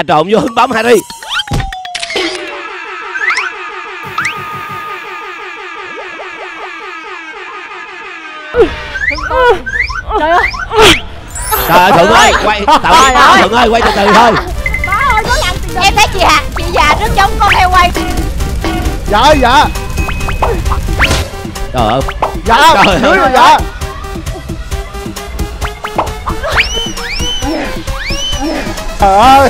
Anh trộn vô Hưng bấm Harry. Trời ơi. Trời ơi Thuận ơi, quay Thuận ơi, quay từ từ thôi. Má ơi, có nhận tiền. Em thấy chị già rất giống con heo quay. Dạ ơi dạ. Trời ơi. Dạ dưới rồi dạ. Trời ơi.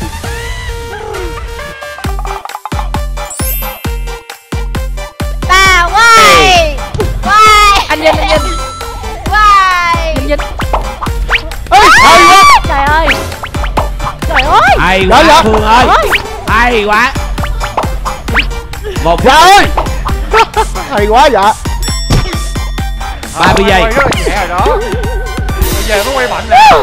Bà quay. Anh nhìn quay. Nhìn Ê, hay quá. Trời ơi. Trời ơi. Hay quá dạ. Phương ơi. Hay quá. Một Dạ ơi. Hay quá dạ. 30 giây. Quay rất là nhẹ rồi đó. Bây giờ mới quay mạnh nè.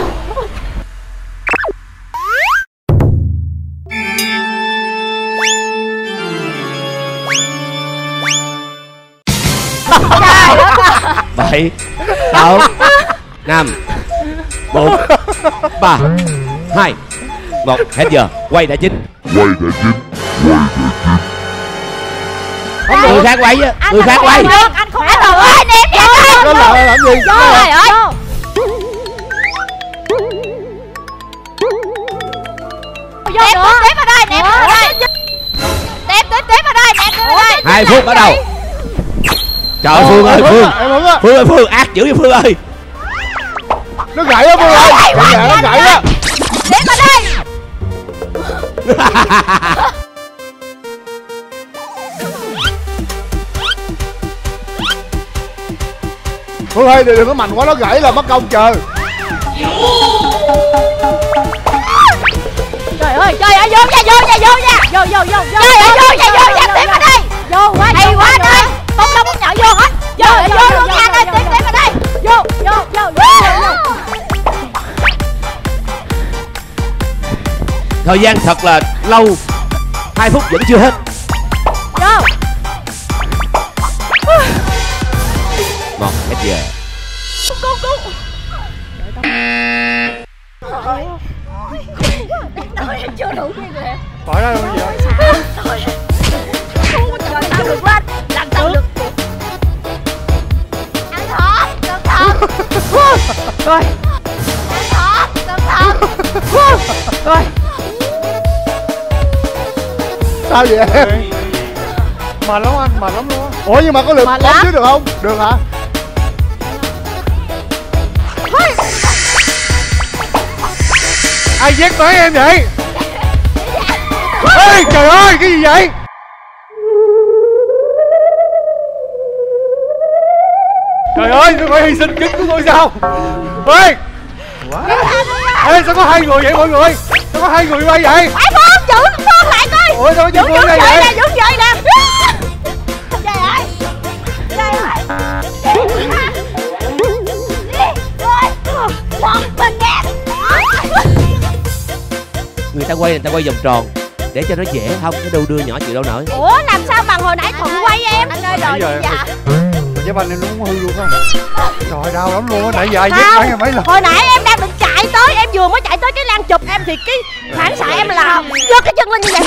Bảy, 6, 5, 4, 3, 2, 1. Hết giờ. Quay đã chín. Người khác quay chứ. Người khác quay. Anh không ơi, ném vậy Nó là làm gì? trời ơi. Vô nữa. Tiếp vào đây, ném vào đây. Tiếp vào đây, ném vào đây. 2 phút bắt đầu. Trời ơi Phương ơi, Phương. Em hứng á. Phương ơi, Phương ác dữ vậy Phương ơi. Nó gãy á Phương ơi. Dạ nó gãy á. Ném vào đây. Phương ơi đừng có mạnh quá, nó gãy là mất công chờ. Trời ơi, vô nha. Vô nha, tiếp vào đây. Vô quá. Hay quá đây. Bóng đâu bóng nhỏ vô hết. Vô luôn nha ơi, tiếp vào đây. Vô. Thời gian thật là lâu. 2 phút vẫn chưa hết. Vô. 1. Hết giờ. Cứu. Chưa đủ kia kìa. Khỏi ra luôn vậy. Làm được lên. Làm tao được. Ăn thỏ. Cẩn thận. Rồi. Ăn thỏ. Cẩn thận. Rồi. Sao vậy em? Mệt lắm anh, mệt lắm luôn á. Ủa nhưng mà có lượt Mệt bấm lắm. dưới được không? Được hả? Ai dắt tới em vậy? Ê trời ơi, cái gì vậy? Trời ơi, tôi phải hy sinh kính của tôi sao? Ê! Ê, sao có 2 người vậy mọi người? Sao có 2 người quay vậy? Phải Phương, giữ Phương lại coi. Ủa sao có Giữ Phương đây vậy? giữ vậy nè. Trời ơi. Một mình nè. Người ta quay vòng tròn để cho nó dễ, không cái đâu đưa nhỏ chịu đâu nổi. Ủa làm sao bằng hồi nãy Thuận quay em. Anh ơi rồi Nãy giờ dạ. Với anh em nó muốn hư luôn không? Trời đau lắm luôn á, nãy giờ ai dắt mấy mấy lần. Hồi nãy em đang định chạy tới, em vừa mới chạy tới cái lan chụp em thì cái phản xạ em là giơ cái chân lên như vậy.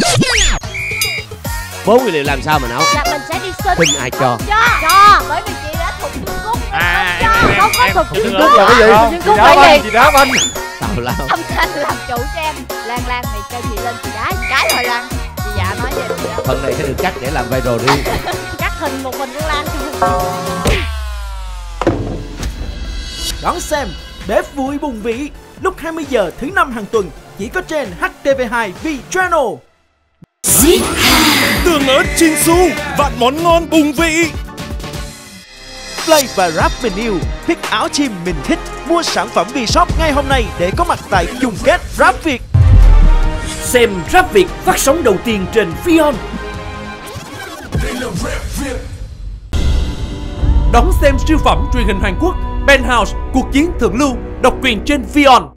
4 nguyên liệu làm sao mà nấu? Dạ mình sẽ đi xin. Xin ai cho? Cho. Bởi vì chị đã thục xương cốt. Không có thục xương Cốt là cái gì? xương cốt Đá phải anh, gì? chị đá anh. Tào lao. Ông Thanh làm chủ cho em. Lan này cho chị lên chị cái thôi Lan. Chị dạ nói vậy chị đó. Phần này sẽ được cắt để làm viral riêng. Cắt hình một mình của Lan. Đón xem Bếp Vui Bùng Vị lúc 20 giờ thứ 5 hàng tuần chỉ có trên HTV2 V Channel. Tương ớt Chinsu, vạn món ngon bùng vị. Play và Rap Vinyl, pick áo chim mình thích. Mua sản phẩm V-Shop ngay hôm nay để có mặt tại chung kết Rap Việt. Xem Rap Việt phát sóng đầu tiên trên Vion. Đón xem siêu phẩm truyền hình Hàn Quốc Penthouse, cuộc chiến thượng lưu, độc quyền trên Vion.